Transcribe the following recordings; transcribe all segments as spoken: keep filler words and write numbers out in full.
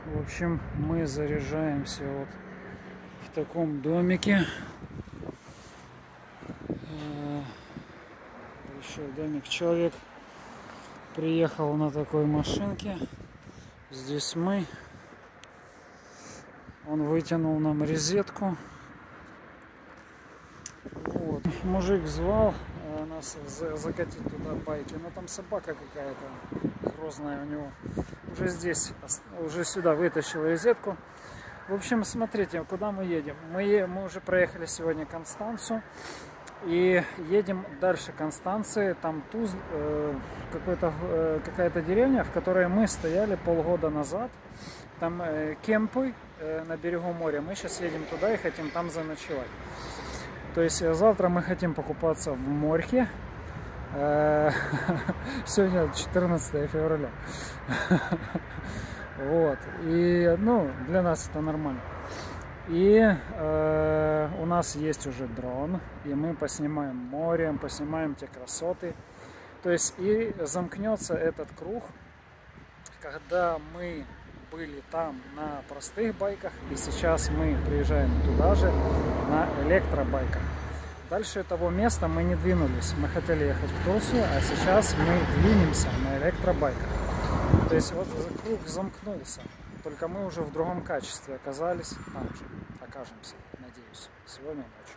В общем, мы заряжаемся вот в таком домике. Большой домик. Человек приехал на такой машинке. Здесь мы. Он вытянул нам розетку. Вот. Мужик звал нас закатить туда байки, но там собака какая-то грозная у него. Уже здесь, уже сюда вытащил розетку. В общем, смотрите, куда мы едем. Мы, мы уже проехали сегодня Констанцу и едем дальше Констанции. Там Туз, э, какой-то, э, какая-то деревня, в которой мы стояли полгода назад. Там э, кемпы э, на берегу моря. Мы сейчас едем туда и хотим там заночевать. То есть завтра мы хотим покупаться в морьке. Сегодня четырнадцатое февраля. Вот. И, ну, для нас это нормально. И э, у нас есть уже дрон. И мы поснимаем море, поснимаем те красоты. То есть и замкнется этот круг, когда мы были там на простых байках, и сейчас мы приезжаем туда же на электробайках. Дальше того места мы не двинулись. Мы хотели ехать в Турцию, а сейчас мы двинемся на электробайках. То есть вот круг замкнулся. Только мы уже в другом качестве оказались. Там же окажемся, надеюсь, сегодня ночью.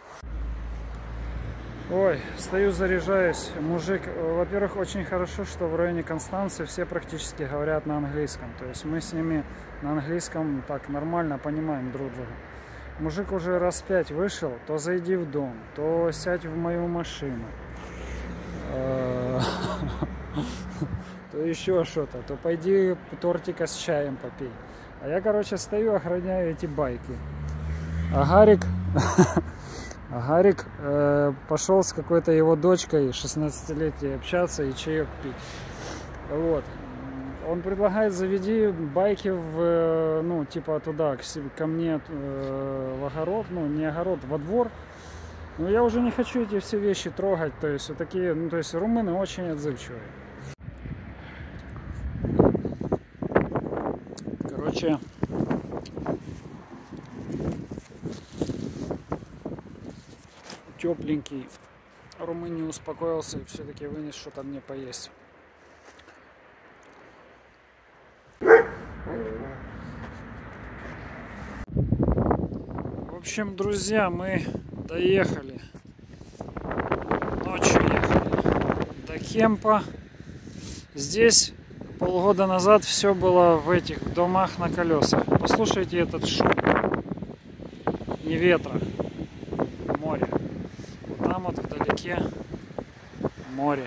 Ой, стою, заряжаюсь. Мужик, во-первых, очень хорошо, что в районе Констанции все практически говорят на английском. То есть мы с ними на английском так нормально понимаем друг друга. Мужик уже раз пять вышел, то зайди в дом, то сядь в мою машину, то еще что-то, то пойди тортика с чаем попей. А я, короче, стою, охраняю эти байки. А Гарик... А Гарик э, пошел с какой-то его дочкой шестнадцатилетней общаться и чаек пить. Вот. Он предлагает: заведи байки в, ну, типа туда, к, ко мне э, в огород, ну, не огород, во двор. Но я уже не хочу эти все вещи трогать. То есть вот такие, ну, то есть румыны очень отзывчивые. Короче, тепленький. Румын не успокоился и все-таки вынес что-то мне поесть. В общем, друзья, мы доехали. Ночью ехали до кемпа. Здесь полгода назад все было в этих домах на колесах. Послушайте этот шум. Ни ветра. Море. Там вот вдалеке море.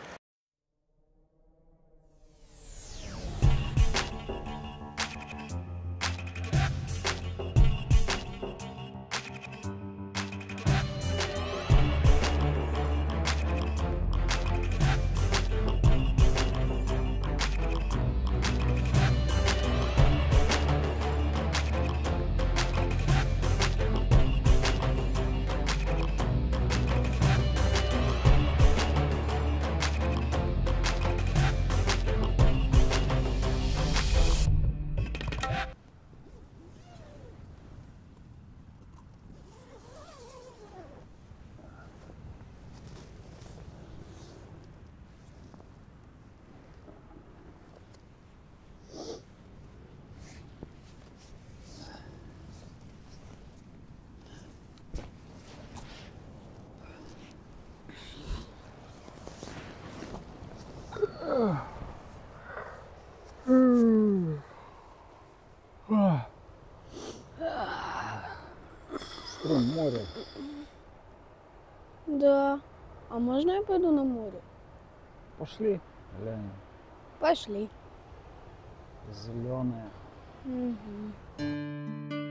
Стрим, море. Да. А можно я пойду на море? Пошли. Глянем. Пошли. Зеленая. Угу.